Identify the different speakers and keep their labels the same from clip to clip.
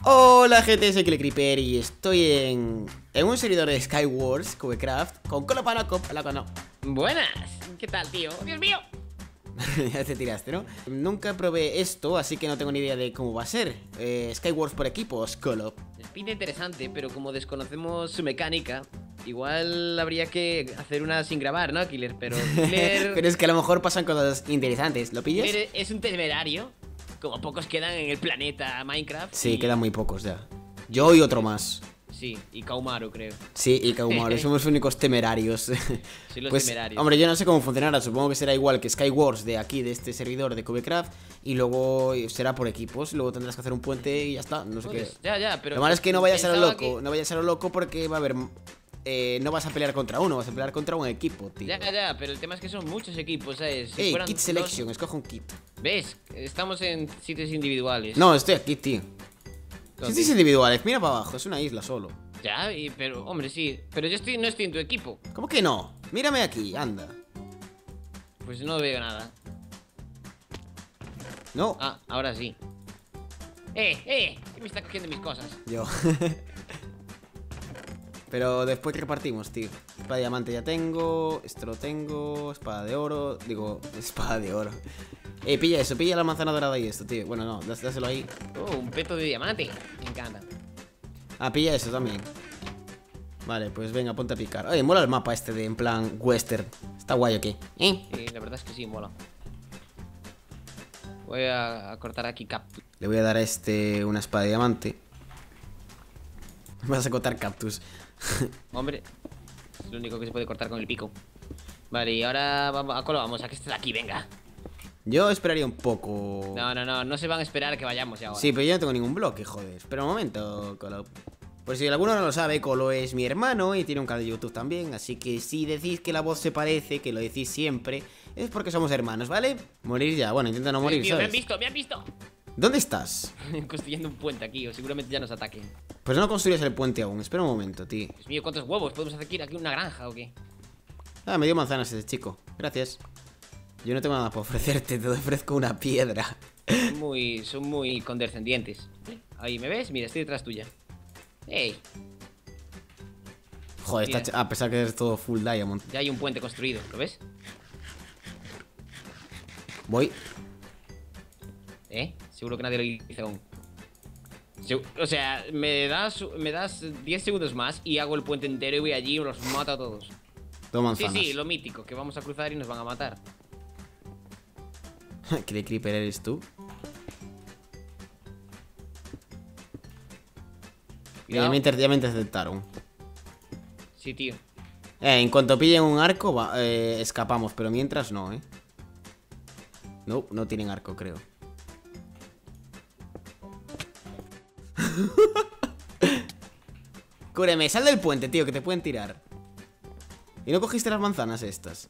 Speaker 1: Hola gente, soy Creeper y estoy en un servidor de Skywars, Cubecraft, con Colopanaco. Hola, Cono.
Speaker 2: Buenas, ¿qué tal, tío? ¡Dios mío!
Speaker 1: Ya te tiraste, ¿no? Nunca probé esto, así que no tengo ni idea de cómo va a ser. Skywars por equipos, Colo.
Speaker 2: Pinta interesante, pero como desconocemos su mecánica, igual habría que hacer una sin grabar, ¿no, Killer? Pero Killer...
Speaker 1: Pero es que a lo mejor pasan cosas interesantes, ¿lo pillas?
Speaker 2: Killer es un temerario, como pocos quedan en el planeta Minecraft.
Speaker 1: Sí, quedan muy pocos ya. Yo y otro más.
Speaker 2: Sí, y Kaumaru, creo.
Speaker 1: Sí, y Kaumaru, somos los únicos temerarios.
Speaker 2: Sí, los
Speaker 1: pues,
Speaker 2: temerarios.
Speaker 1: hombre, yo no sé cómo funcionará. Supongo que será igual que Skywars de aquí, de este servidor de Cubecraft. Y luego será por equipos. Luego tendrás que hacer un puente y ya está. No sé qué.
Speaker 2: Ya, pero...
Speaker 1: Lo malo es que no vayas a lo loco.
Speaker 2: que...
Speaker 1: No vayas a lo loco porque va a haber... no vas a pelear contra uno, vas a pelear contra un equipo, tío.
Speaker 2: Ya, pero el tema es que son muchos equipos, ¿sabes? Si
Speaker 1: Kit Selection, escoge un kit.
Speaker 2: ¿Ves? Estamos en sitios individuales.
Speaker 1: No, estoy aquí, tío. Sitios individuales, mira para abajo, es una isla solo.
Speaker 2: Ya, pero, hombre, sí. Pero yo no estoy en tu equipo.
Speaker 1: ¿Cómo que no? Mírame aquí, anda.
Speaker 2: Pues no veo nada.
Speaker 1: No.
Speaker 2: Ah, ahora sí. ¿Qué me está cogiendo mis cosas?
Speaker 1: Yo. Pero después repartimos, tío. Espada de diamante ya tengo. Esto lo tengo. Espada de oro. Digo, espada de oro. Pilla eso, pilla la manzana dorada y esto, tío. Bueno, no, dáselo ahí.
Speaker 2: Oh, un peto de diamante. Me encanta.
Speaker 1: Ah, pilla eso también. Vale, pues venga, ponte a picar. Oye, mola el mapa este de en plan western. Está guay, ¿o qué?
Speaker 2: Sí, la verdad es que sí, mola. Voy a cortar aquí cactus.
Speaker 1: Le voy a dar a este una espada de diamante. Vas a cortar cactus.
Speaker 2: Hombre, es lo único que se puede cortar con el pico. Vale, y ahora vamos a que estés aquí, venga.
Speaker 1: Yo esperaría un poco.
Speaker 2: No se van a esperar a que vayamos ya ahora.
Speaker 1: Sí, pero yo no tengo ningún bloque, joder. Espera un momento, Colo. Por si alguno no lo sabe, Colo es mi hermano y tiene un canal de YouTube también. Así que si decís que la voz se parece, que lo decís siempre, es porque somos hermanos, ¿vale? Morir ya, bueno, intenta no morir,
Speaker 2: Tío,
Speaker 1: ¿sabes?
Speaker 2: me han visto.
Speaker 1: ¿Dónde estás?
Speaker 2: Construyendo un puente aquí, o seguramente ya nos ataquen.
Speaker 1: Pues no construyas el puente aún, espera un momento, tío.
Speaker 2: Dios mío, ¿cuántos huevos? ¿Podemos hacer aquí una granja o qué?
Speaker 1: Ah, me dio manzanas ese chico, gracias. Yo no tengo nada para ofrecerte, te ofrezco una piedra.
Speaker 2: Son muy condescendientes. Ahí, ¿me ves? Mira, estoy detrás tuya. ¡Ey!
Speaker 1: Joder, está a pesar que es todo full diamond.
Speaker 2: Ya hay un puente construido, ¿lo ves?
Speaker 1: Voy.
Speaker 2: Seguro que nadie lo hizo aún. O sea, me das 10 segundos más y hago el puente entero y voy allí y los mato a todos.
Speaker 1: Dos manzanas.
Speaker 2: Sí, lo mítico, que vamos a cruzar y nos van a matar.
Speaker 1: ¿Qué creeper eres tú? Ya me interceptaron.
Speaker 2: Sí, tío.
Speaker 1: En cuanto pillen un arco, escapamos, pero mientras no, No, no tienen arco, creo. Cúreme, sal del puente, tío, que te pueden tirar. ¿Y no cogiste las manzanas estas?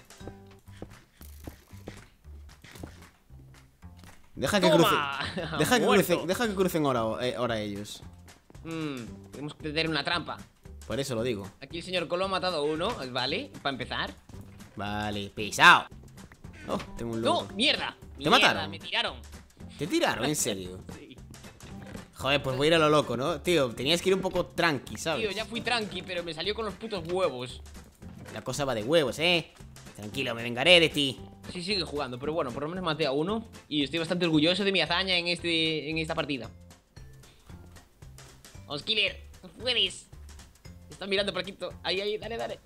Speaker 1: Deja que crucen. Deja que crucen ahora ellos.
Speaker 2: Tenemos que tener una trampa.
Speaker 1: Por eso lo digo.
Speaker 2: Aquí el señor Colo ha matado a uno, ¿vale? Para empezar.
Speaker 1: Vale, pisao. Oh, tengo un lobo.
Speaker 2: ¡No! ¡Mierda!
Speaker 1: ¿Te mataron?
Speaker 2: Me tiraron.
Speaker 1: ¿Te tiraron? ¿En serio?
Speaker 2: Sí.
Speaker 1: Joder, pues voy a ir a lo loco, ¿no? Tío, tenías que ir un poco tranqui, ¿sabes?
Speaker 2: Tío, ya fui tranqui, pero me salió con los putos huevos.
Speaker 1: La cosa va de huevos, Tranquilo, me vengaré de ti.
Speaker 2: Sí, sigue jugando, pero bueno, por lo menos maté a uno. Y estoy bastante orgulloso de mi hazaña en esta partida. Vamos, Killer, tú puedes. Están mirando por aquí. Ahí, dale.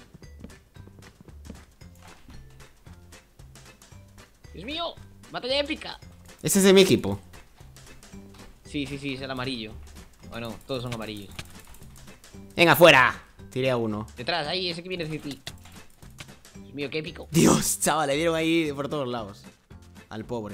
Speaker 2: Dios mío, batalla épica.
Speaker 1: Ese es de mi equipo.
Speaker 2: Sí, es el amarillo. Bueno, todos son amarillos.
Speaker 1: Venga, fuera. Tiré a uno.
Speaker 2: Detrás, ahí, ese que viene de ti. Dios mío, qué épico.
Speaker 1: Dios, chaval, le dieron ahí por todos lados. Al pobre.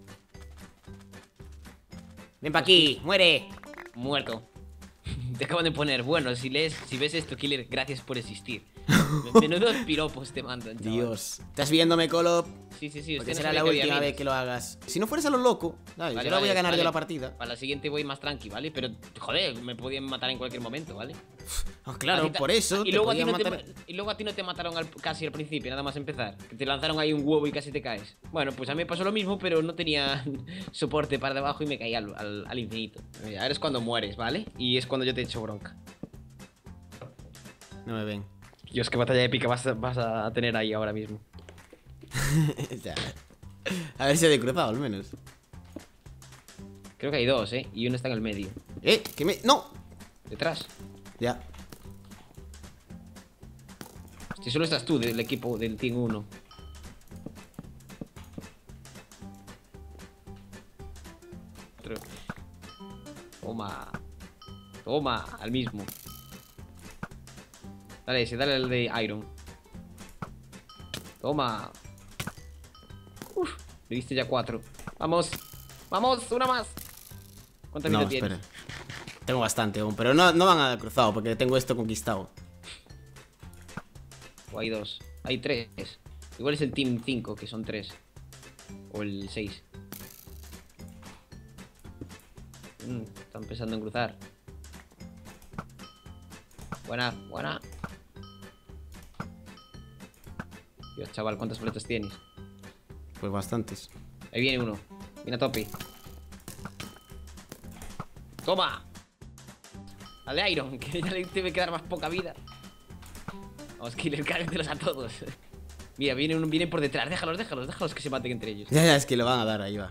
Speaker 1: Ven pa' aquí, muere.
Speaker 2: Muerto. Te acaban de poner, bueno, si ves esto, Killer, gracias por existir. Menudos piropos te mandan, chaval.
Speaker 1: Dios. ¿Estás viéndome, Colo?
Speaker 2: Sí,
Speaker 1: Porque será la última vez que lo hagas. Si no fueres a lo loco, ¿sabes? Yo la voy a ganar yo la partida.
Speaker 2: Para la siguiente voy más tranqui, ¿vale? Pero, joder, me podían matar en cualquier momento, ¿vale?
Speaker 1: Oh, claro, por eso
Speaker 2: Y
Speaker 1: te
Speaker 2: luego, a ti
Speaker 1: podían
Speaker 2: no te,
Speaker 1: matar.
Speaker 2: y luego a ti no te mataron casi al principio, nada más empezar. Que te lanzaron ahí un huevo y casi te caes. Bueno, pues a mí me pasó lo mismo, pero no tenía soporte para debajo y me caí al infinito. Ahora es cuando mueres, ¿vale? Y es cuando yo te echo bronca.
Speaker 1: No me ven.
Speaker 2: Dios, qué batalla épica vas a tener ahí ahora mismo.
Speaker 1: Ya. A ver si he cruzado al menos.
Speaker 2: Creo que hay dos, ¿eh? Y uno está en el medio.
Speaker 1: Que me. ¡No!
Speaker 2: Detrás.
Speaker 1: Ya.
Speaker 2: Si solo estás tú del equipo del Team 1. Toma. Toma, al mismo. Dale ese, dale al de Iron. Toma. Uf, le diste ya 4. Vamos. Vamos, una más. ¿Cuánta vida
Speaker 1: No,
Speaker 2: tienes?
Speaker 1: espera. Tengo bastante aún, pero no van a cruzado porque tengo esto conquistado.
Speaker 2: O hay 2. Hay 3. Igual es el Team 5, que son 3. O el 6. Está empezando a cruzar. Buena, buena. Dios, chaval, ¿cuántas fletas tienes?
Speaker 1: Pues bastantes.
Speaker 2: Ahí viene uno. Viene a tope. ¡Toma! Al de Iron, que ya le debe quedar más poca vida. Vamos, Killer, cárgatelos a todos. Mira, viene por detrás. Déjalos que se maten entre ellos.
Speaker 1: Ya, es que lo van a dar, ahí va.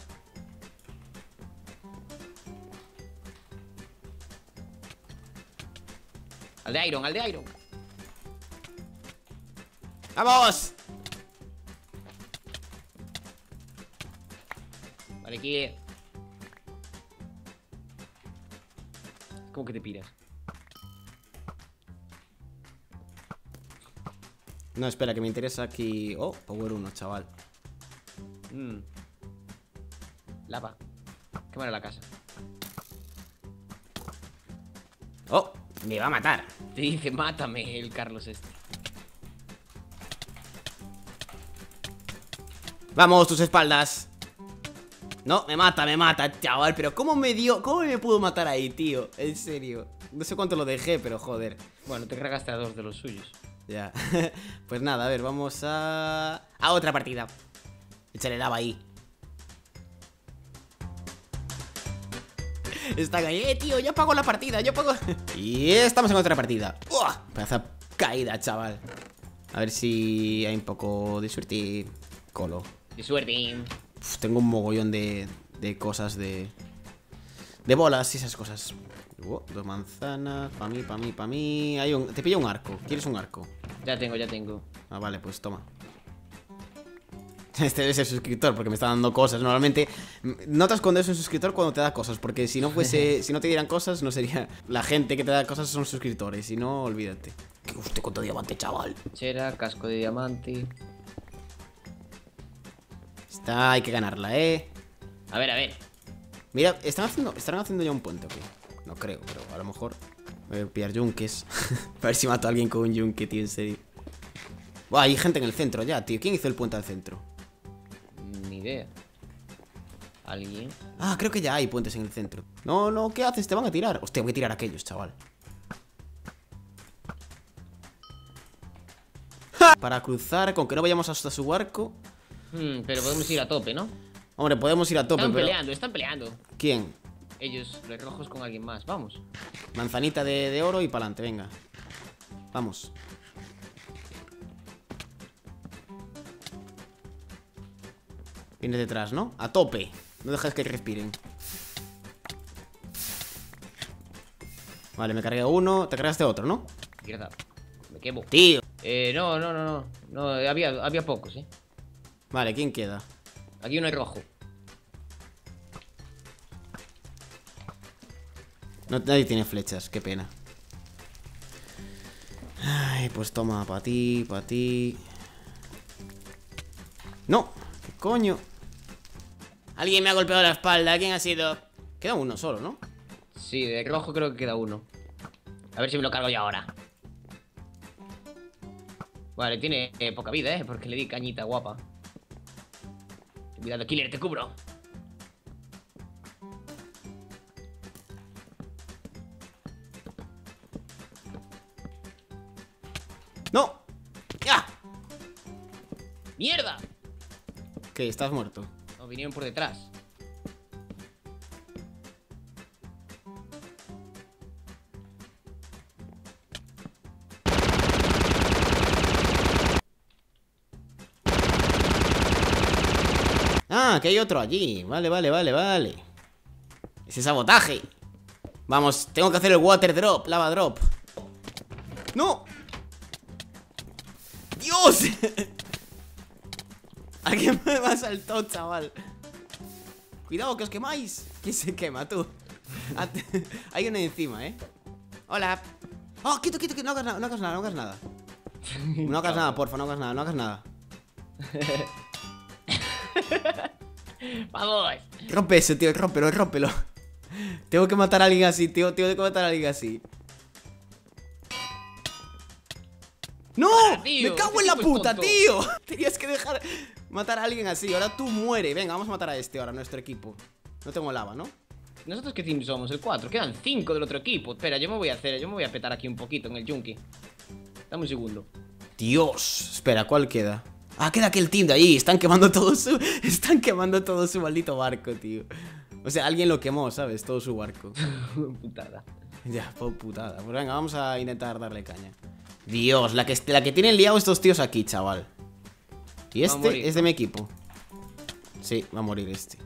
Speaker 2: Al de Iron, al de Iron.
Speaker 1: ¡Vamos!
Speaker 2: Vale, aquí. ¿Cómo que te piras?
Speaker 1: No, espera, que me interesa aquí. Oh, Power 1, chaval.
Speaker 2: Lava. Quemar la casa.
Speaker 1: Oh, me va a matar.
Speaker 2: Te dice, mátame el Carlos este.
Speaker 1: Vamos, tus espaldas. No, me mata, chaval. Pero ¿cómo me pudo matar ahí, tío? En serio. No sé cuánto lo dejé, pero joder.
Speaker 2: Bueno, te cargaste a 2 de los suyos.
Speaker 1: Ya. Pues nada, a ver, vamos a otra partida. Échale lava ahí. Están ahí, tío, yo pago la partida, yo pago. Y estamos en otra partida. ¡Uah! Pedazo de caída, chaval. A ver si hay un poco de suerte. Colo.
Speaker 2: De suerte.
Speaker 1: Tengo un mogollón de cosas de bolas y esas cosas. 2 manzanas, pa' mí. Te pilla un arco. ¿Quieres un arco?
Speaker 2: Ya tengo.
Speaker 1: Ah, vale, pues toma. Este debe ser suscriptor porque me está dando cosas. Normalmente notas cuando es un suscriptor cuando te da cosas. Porque si no te dieran cosas, no sería. La gente que te da cosas son suscriptores. Si no, olvídate. Hostia, cuánto diamante, chaval.
Speaker 2: Chera, casco de diamante.
Speaker 1: Esta hay que ganarla, ¿eh?
Speaker 2: A ver.
Speaker 1: Mira, ¿estarán haciendo ya un puente, ok? No creo, pero a lo mejor. Voy a pillar yunques. A ver si mato a alguien con un yunque, tío, en serio. Buah, hay gente en el centro ya, tío. ¿Quién hizo el puente al centro?
Speaker 2: Ni idea. ¿Alguien?
Speaker 1: Ah, creo que ya hay puentes en el centro. No, ¿qué haces? Te van a tirar. Hostia, voy a tirar a aquellos, chaval. ¡Ja! Para cruzar, con que no vayamos hasta su barco.
Speaker 2: Pero podemos ir a tope, ¿no?
Speaker 1: Hombre, podemos ir a tope,
Speaker 2: Están peleando.
Speaker 1: ¿Quién?
Speaker 2: Ellos, los rojos con alguien más. Vamos.
Speaker 1: Manzanita de oro y pa'lante, venga. Vamos. Vienes detrás, ¿no? A tope. No dejes que respiren. Vale, me cargué uno. Te cargaste otro, ¿no?
Speaker 2: Mierda. Me quemo.
Speaker 1: Tío.
Speaker 2: No. No, había pocos,
Speaker 1: Vale, ¿quién queda?
Speaker 2: Aquí uno es rojo.
Speaker 1: No, nadie tiene flechas, qué pena. Ay, pues toma, para ti. ¡No! ¿Qué coño? Alguien me ha golpeado la espalda. ¿Quién ha sido? Queda uno solo, ¿no?
Speaker 2: Sí, de rojo creo que queda uno. A ver si me lo cargo yo ahora. Vale, tiene poca vida, porque le di cañita guapa. Cuidado, Killer, te cubro.
Speaker 1: ¡No! ¡Ya!
Speaker 2: ¡Mierda!
Speaker 1: ¿Qué? ¿Estás muerto?
Speaker 2: No, vinieron por detrás.
Speaker 1: Ah, que hay otro allí. Vale, vale, vale, vale. Ese sabotaje. Vamos, tengo que hacer el water drop, lava drop. ¡No! ¡Dios! Alguien me ha saltado, chaval. Cuidado, que os quemáis. ¿Quién se quema, tú? Hay uno encima, ¿eh? Hola. Oh, quito, quito, quito. No hagas nada, no hagas nada, no hagas nada. No hagas nada, porfa, no hagas nada, no hagas nada.
Speaker 2: ¡Vamos!
Speaker 1: Rompe eso, tío, rómpelo, rómpelo. Tengo que matar a alguien así, tío. Tengo que matar a alguien así. ¡No!
Speaker 2: Tío,
Speaker 1: ¡Me cago
Speaker 2: este
Speaker 1: en la
Speaker 2: tipo es
Speaker 1: puta,
Speaker 2: tonto.
Speaker 1: tío! Tenías que dejar matar a alguien así. Ahora tú muere. Venga, vamos a matar a este ahora, nuestro equipo. No tengo lava, ¿no?
Speaker 2: ¿Nosotros qué team somos? El 4. Quedan 5 del otro equipo. Espera, yo me voy a petar aquí un poquito en el Junkie. Dame un segundo.
Speaker 1: Dios. Espera, ¿cuál queda? Ah, queda aquel team de ahí. Están quemando todo su... Están quemando todo su maldito barco, tío. O sea, alguien lo quemó, ¿sabes? Todo su barco.
Speaker 2: Putada.
Speaker 1: Ya, putada. Pues venga, vamos a intentar darle caña. Dios, la que tienen liado estos tíos aquí, chaval. Y
Speaker 2: Va a morir,
Speaker 1: este es de mi equipo. Sí, va a morir este.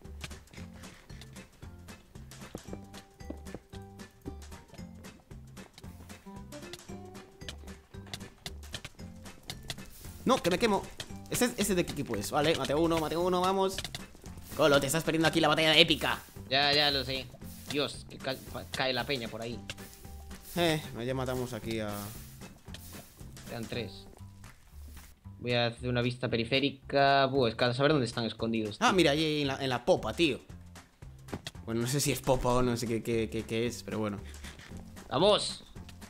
Speaker 1: No, que me quemo. Este de qué equipo es. Vale, mate uno, vamos. Colo, te estás perdiendo aquí la batalla épica.
Speaker 2: Ya lo sé. Dios, que cae la peña por ahí.
Speaker 1: Ya matamos aquí a...
Speaker 2: Quedan 3. Voy a hacer una vista periférica. Es que a saber dónde están escondidos.
Speaker 1: Ah,
Speaker 2: tío.
Speaker 1: mira, ahí en la popa, tío. Bueno, no sé si es popa o no sé qué es, pero bueno.
Speaker 2: ¡Vamos!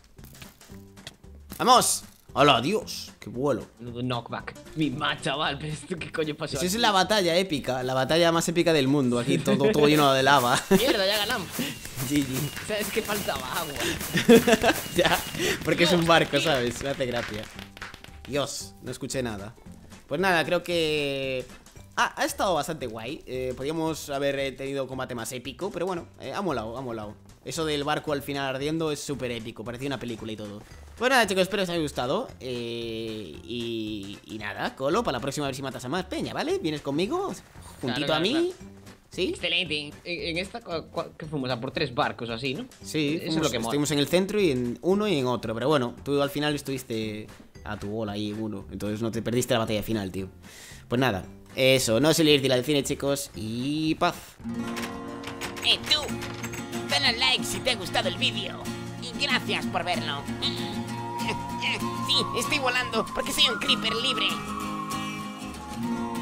Speaker 1: ¡Vamos! ¡Hola, Dios! ¡Qué vuelo!
Speaker 2: Menudo knockback. Mi chaval, pero esto qué coño pasó.
Speaker 1: Esa es
Speaker 2: aquí?
Speaker 1: la batalla épica, la batalla más épica del mundo. Aquí todo lleno de lava.
Speaker 2: Mierda, ya ganamos.
Speaker 1: GG.
Speaker 2: ¿Sabes que faltaba agua?
Speaker 1: Ya, porque es un
Speaker 2: Dios,
Speaker 1: barco,
Speaker 2: tío.
Speaker 1: ¿sabes? Me hace gracia. Dios, no escuché nada. Pues nada, creo que... ha estado bastante guay. Podríamos haber tenido combate más épico, pero bueno, ha molado, ha molado. Eso del barco al final ardiendo es súper épico, parecía una película y todo. Pues nada, chicos, espero que os haya gustado. Y nada, Colo, para la próxima a ver si matas a más peña, ¿vale? ¿Vienes conmigo? Juntito
Speaker 2: Claro,
Speaker 1: a mí.
Speaker 2: claro.
Speaker 1: ¿Sí?
Speaker 2: Excelente. En esta, ¿qué fuimos? A por 3 barcos así, ¿no?
Speaker 1: Sí,
Speaker 2: Eso es lo que mola.
Speaker 1: estuvimos en el centro y en uno y en otro. Pero bueno, tú al final estuviste a tu bola ahí en uno. Entonces no te perdiste la batalla final, tío. Pues nada, eso, no os olvidéis de ir al cine, chicos. Y paz.
Speaker 3: Tú, dale al like si te ha gustado el vídeo. Y gracias por verlo. Sí, estoy volando porque soy un creeper libre.